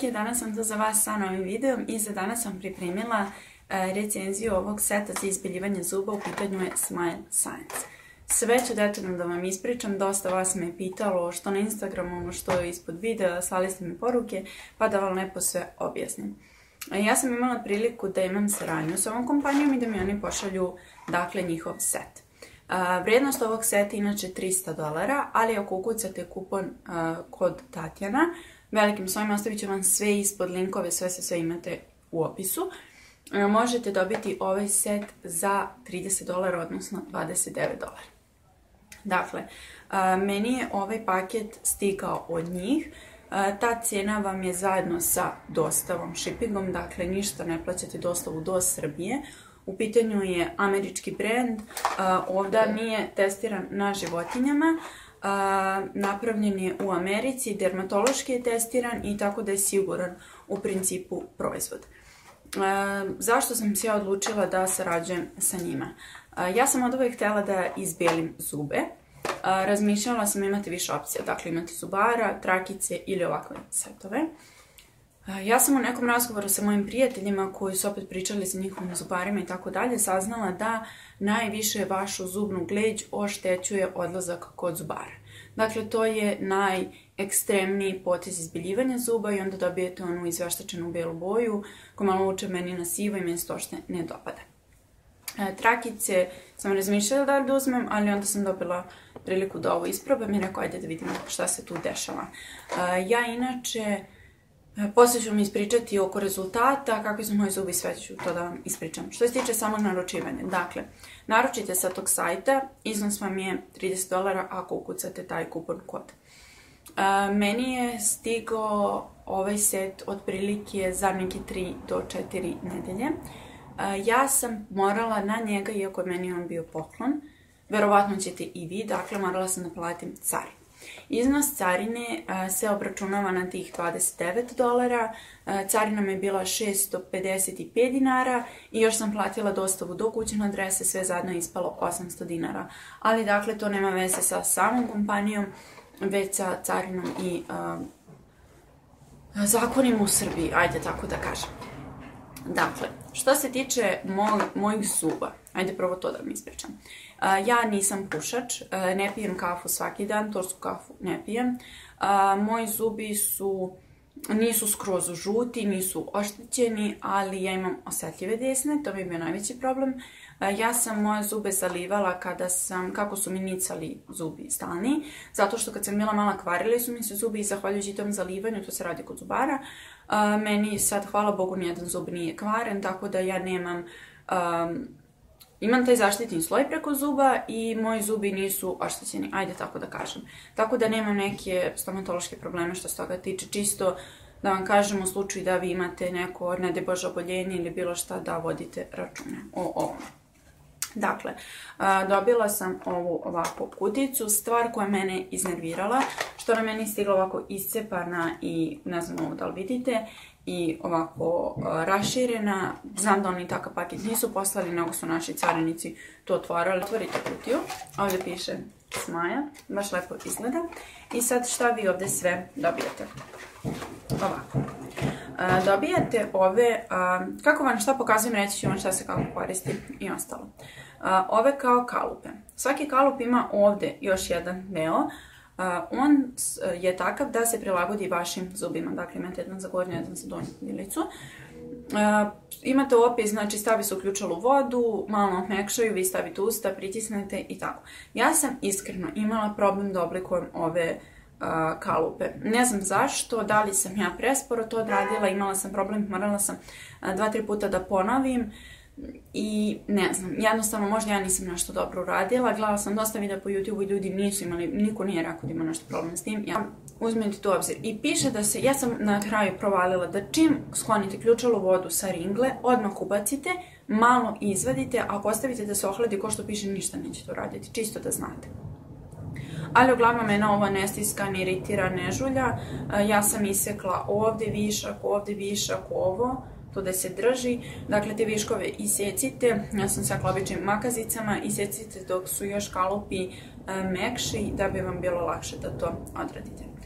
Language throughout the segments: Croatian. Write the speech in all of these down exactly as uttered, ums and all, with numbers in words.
komšije, danas sam tu za vas sa novim videom i za danas sam pripremila recenziju ovog seta za izbeljivanje zuba, u pitanju je Smile Science. Sve ću detaljno da vam ispričam, dosta vas me je pitalo što na Instagramu, što ispod videa, slali ste mi poruke, pa da vam lepo sve objasnim. Ja sam imala priliku da imam saradnju sa ovom kompanijom i da mi oni pošalju, dakle, njihov set. Vrijednost ovog seta je inače trista dolara, ali ako ukucate kupon kod Tatjana, velikim slovima ostavit ću vam sve ispod linkove, sve se sve imate u opisu, možete dobiti ovaj set za trideset dolara, odnosno dvadeset devet dolara. Dakle, meni je ovaj paket stigao od njih. Ta cijena vam je zajedno sa dostavom, shippingom, dakle ništa ne plaćate dostavu do Srbije. U pitanju je američki brend, ovdje nije testiran na životinjama, napravljen je u Americi, dermatološki je testiran i tako da je siguran u principu proizvod. Zašto sam se ja odlučila da sarađujem sa njima? Ja sam od uvijek htjela da izbelim zube. Razmišljala sam imati više opcija, dakle imati zubara, trakice ili ovakve setove. Ja sam u nekom razgovoru sa mojim prijateljima koji su opet pričali sa njihovim zubarima i tako dalje saznala da najviše vašu zubnu gleđ oštećuje odlazak kod zubara. Dakle, to je najekstremniji potez izbeljivanja zuba i onda dobijete onu izveštačenu belu boju koja malo uče meni na sivo i meni se to što ne dopada. Trakice sam razmišljala da li uzmem, ali onda sam dobila priliku da ovo isprobam i rekao ajde da vidimo šta se tu dešava. Ja inače, poslije ću vam ispričati oko rezultata, kakvi su moji zubi, sve ću to da vam ispričam. Što se tiče samog naručivanja, dakle, naručite sa tog sajta, iznos vam je trideset dolara ako ukucate taj kupon kod. Meni je stigao ovaj set otprilike za neke tri do četiri nedelje. Ja sam morala na njega, iako je meni on bio poklon, verovatno ćete i vi, dakle morala sam da platim carinu. Iznos carine se obračunava na tih dvadeset devet dolara, carina mi je bila šesto pedeset pet dinara i još sam platila dostavu do kućne adrese, sve zajedno je ispalo osamsto dinara. Ali dakle to nema veze sa samom kompanijom, već sa carinom i uh, zakonima u Srbiji, ajde tako da kažem. Dakle, što se tiče moj, mojih zuba, ajde prvo to da mi ispričam. Uh, ja nisam pušač, uh, ne pijem kafu svaki dan, torsku kafu ne pijem. Uh, moji zubi su, nisu skroz žuti, nisu oštećeni, ali ja imam osjetljive desne, to mi je bio najveći problem. Uh, ja sam moje zube zalivala kada sam, kako su mi nicali zubi stalni, zato što kad sam bila mala kvarili su mi se zubi i zahvaljujući tom zalivanju, to se radi kod zubara, uh, meni sad, hvala Bogu, nijedan zub nije kvaren, tako da ja nemam... Um, Imam taj zaštitni sloj preko zuba i moji zubi nisu oštećeni, ajde tako da kažem. Tako da nemam neke stomatološke probleme što se toga tiče, čisto da vam kažem u slučaju da vi imate neko, ne daj Bože, oboljenje ili bilo šta, da vodite račune o ovom. Dakle, dobila sam ovu ovakvu kuticu, stvar koja mene iznervirala, što na meni stigla ovako iscepana i ne znam ovo da li vidite, i ovako raširena. Znam da oni takav paket nisu poslali, nego su naši carinici to otvorili. Otvorite kutiju, ovdje piše Smile, baš lepo izgleda. I sad šta vi ovdje sve dobijate? Ovako. Dobijate ove, kako vam šta pokazujem, reći ću vam šta se kako koristi i ostalo. Ove kao kalupe. Svaki kalup ima ovdje još jedan deo. On je takav da se prilagodi vašim zubima. Dakle, imate jedan za gornju, jedan za donju vilicu. Imate opis, znači stavi se uključalo u vodu, malo omekšaju, vi stavite usta, pritisnete i tako. Ja sam iskreno imala problem da oblikujem ove kalupe. Ne znam zašto, da li sam ja presporo to odradila, imala sam problem, morala sam dva, tri puta da ponovim. I ne znam, jednostavno možda ja nisam nešto dobro uradila, gledala sam dosta videa po YouTube i ljudi nisu imali, niko nije rekao da ima nešto problem s tim. Ja, uzmite to u obzir. I piše da se, ja sam na kraju provalila da čim sklonite ključalu vodu sa ringle, odmah ubacite, malo izvadite, a ako ostavite da se ohladi, ko što piše, ništa nećete uraditi, čisto da znate. Ali uglavnom mene ovo ne stiska, ne iritira, ne žulja. Ja sam isekla ovdje višak, ovdje višak, ovo, to da se drži. Dakle, te viškove isecite, ja sam sekla običnim makazicama, isecite dok su još kalupi mekši da bi vam bilo lakše da to odradite.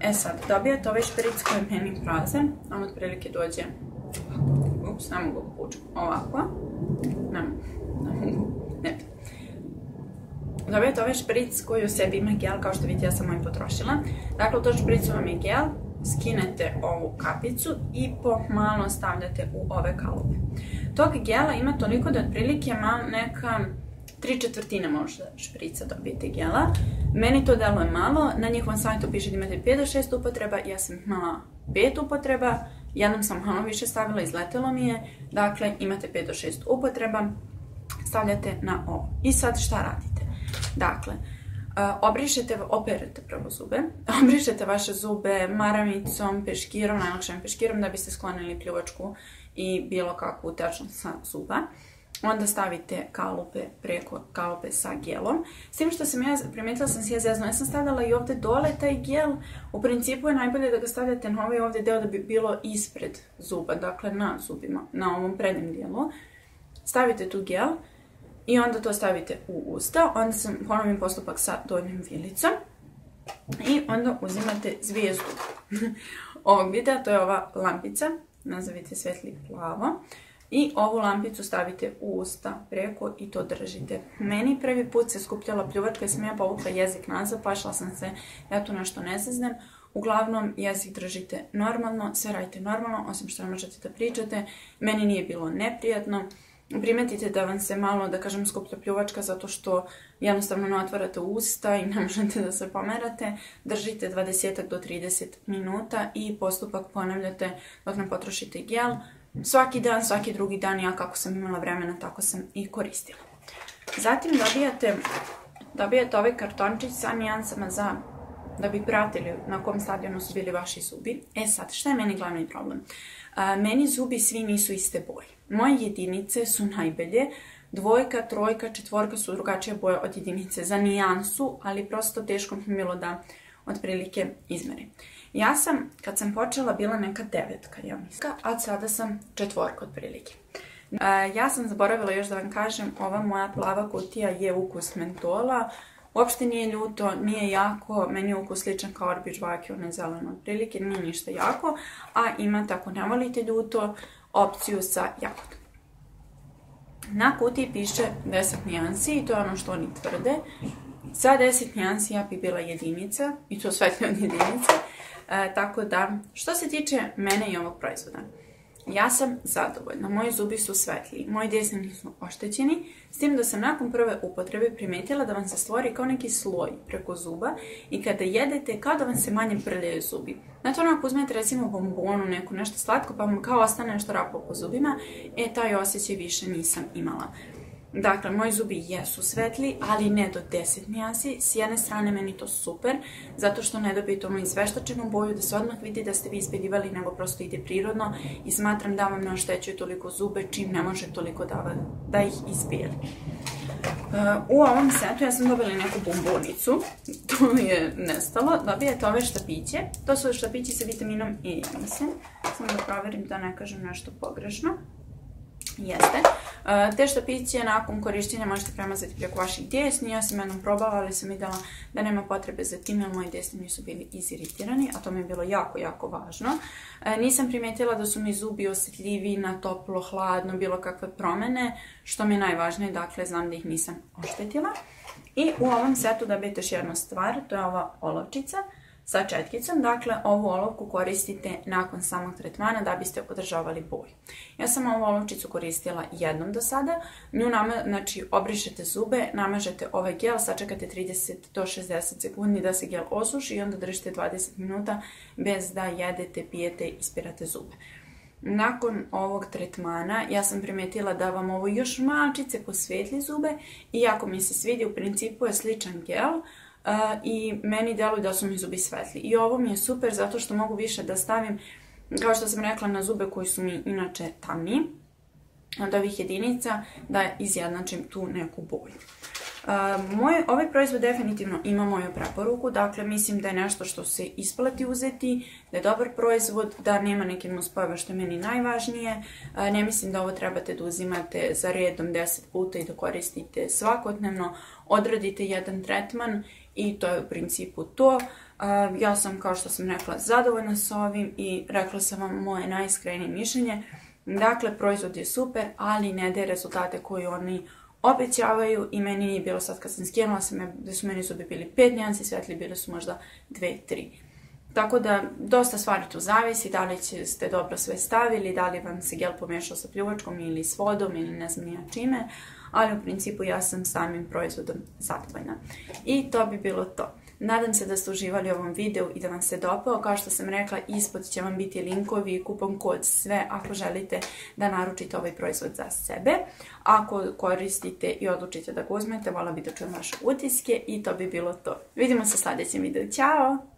E sad, dobijate ovaj špric koji je meni prazan, on otprilike dođe, ups, ne mogu ga pučem, ovako, ne mogu, ne mogu, ne bi. Dobijate ovaj špric koji u sebi ima gel, kao što vidite ja sam moj potrošila. Dakle, u tom špricu vam je gel, skinete ovu kapicu i pomalo stavljate u ove kalupe. Tog gela ima toliko da otprilike malo neka tri četvrtine možda šprica dobijete gela. Meni to deluje malo, na njihovom sajtu piše da imate pet do šest upotreba, ja sam imala pet upotreba, jednom sam malo više stavila, izletelo mi je, dakle imate pet do šest upotreba, stavljate na ovo. I sad šta radite? Dakle, obrišete, operete prvo zube, obrišete vaše zube maramicom, peškirom, najlakšim peškirom da biste sklonili pljuvačku i bilo kakvu tečnost sa zuba. Onda stavite kalupe preko kalupe sa gelom. S tim što sam ja, primetila sam si ja zezno, ja sam stavljala i ovdje dole taj gel. U principu je najbolje da ga stavljate na ovaj ovdje deo da bi bilo ispred zuba, dakle na zubima, na ovom prednjem dijelu. Stavite tu gel i onda to stavite u usta. Onda sam ponovim postupak sa donjim vilicom. I onda uzimate zvijezdu ovog videa, to je ova lampica, nazovite svetli plavo. I ovu lampicu stavite u usta preko i to držite. Meni prvi put se skupljala pljuvačka jer sam ja povukla jezik nazad, plašila sam se ja tu nešto ne zeznem. Uglavnom jezik držite normalno, sve radite normalno, osim što ne možete da pričate. Meni nije bilo neprijatno. Primetite da vam se malo, da kažem, skuplja pljuvačka zato što jednostavno ne otvarate usta i ne možete da se pomerate. Držite dvadeset do trideset minuta i postupak ponavljate dok ne potrošite gel. Svaki dan, svaki drugi dan, ja kako sam imala vremena, tako sam i koristila. Zatim dobijate, dobijate ovaj kartončić sa nijansama za da bi pratili na kom stadionu su bili vaši zubi. E sad, šta je meni glavni problem? A, meni zubi svi nisu iste boje. Moje jedinice su najbolje. Dvojka, trojka, četvorka su drugačije boje od jedinice za nijansu, ali prosto teško mi je bilo da otprilike izmerim. Ja sam, kad sam počela, bila neka devetka, ja mislim, a sada sam četvorka otprilike. Uh, ja sam zaboravila još da vam kažem, ova moja plava kutija je ukus mentola. Uopšte nije ljuto, nije jako, meni je ukus sličan kao Orbi žvaki, ono je zeleno otprilike, nije ništa jako, a imate, ako ne volite ljuto, opciju sa jagodom. Na kutiji piše deset nijansi i to je ono što oni tvrde. Za deset nijansi ja bi bila jedinica i to svetlje od jedinice. E, tako da, što se tiče mene i ovog proizvoda, ja sam zadovoljna. Moji zubi su svetliji, moji desni nisu oštećeni, s tim da sam nakon prve upotrebe primetila da vam se stvori kao neki sloj preko zuba i kada jedete kao da vam se manje prljaju zubi. Znači onako uzmete recimo bombonu, neku nešto slatko pa vam kao ostane nešto rapo po zubima, e taj osjećaj više nisam imala. Dakle, moji zubi jesu svetli, ali ne do deset nijansi. S jedne strane meni to super, zato što ne dobijete onu izveštačenu boju, da se odmah vidi da ste vi izbeljivali, nego prosto ide prirodno i smatram da vam ne oštećuju toliko zube, čim ne može toliko da, da ih izbijeli. Uh, u ovom setu ja sam dobila neku bombonicu, to je nestalo, dobijete ove štapiće, to su štapići sa vitaminom E, ja mislim, samo da proverim da ne kažem nešto pogrešno. Jeste. Uh, te štapiće nakon korišćenja možete premazati preko vaših desni. Ja sam jednom probala, ali sam videla da nema potrebe za tim, jer moji desni nisu bili iziritirani, a to mi je bilo jako, jako važno. Uh, nisam primetila da su mi zubi osjetljivi na toplo, hladno, bilo kakve promene, što mi je najvažnije, dakle znam da ih nisam oštetila. I u ovom setu dobijete još jednu stvar, to je ova olovčica sa četkicom, dakle ovu olovku koristite nakon samog tretmana da biste održavali boju. Ja sam ovu olovčicu koristila jednom do sada, nju nama, znači obrišete zube, namažete ovaj gel, sačekate trideset do šezdeset sekundi da se gel osuši i onda držite dvadeset minuta bez da jedete, pijete i ispirate zube. Nakon ovog tretmana ja sam primetila da vam ovo još malčice posvetli zube, iako mi se svidi, u principu je sličan gel, Uh, i meni deluje da su mi zubi svetli. I ovo mi je super zato što mogu više da stavim, kao što sam rekla, na zube koji su mi inače tamniji od ovih jedinica, da izjednačim tu neku boju. Uh, moj, ovaj proizvod definitivno ima moju preporuku, dakle mislim da je nešto što se isplati uzeti, da je dobar proizvod, da nema neke nuspojave što je meni najvažnije. Uh, ne mislim da ovo trebate da uzimate za redom deset puta i da koristite svakodnevno. Odradite jedan tretman i to je u principu to. Ja sam, kao što sam rekla, zadovoljna s ovim i rekla sam vam moje najiskrenije mišljenje. Dakle, proizvod je super, ali ne daje rezultate koje oni obećavaju i meni nije bilo sad kad sam skinula, da su meni zubi bili pet nijansi svetli, bili su možda dve, tri. Tako da, dosta stvari tu zavisi, da li ste dobro sve stavili, da li vam se gel pomiješao sa pljuvačkom ili s vodom ili ne znam nija čime, ali u principu ja sam samim proizvodom zadovoljna. I to bi bilo to. Nadam se da ste uživali u ovom videu i da vam se dopao. Kao što sam rekla, ispod će vam biti linkovi i kupon kod sve ako želite da naručite ovaj proizvod za sebe. Ako koristite i odlučite da ga uzmete, vola bi da čujem vaše utiske i to bi bilo to. Vidimo se u sljedećem videu. Ćao!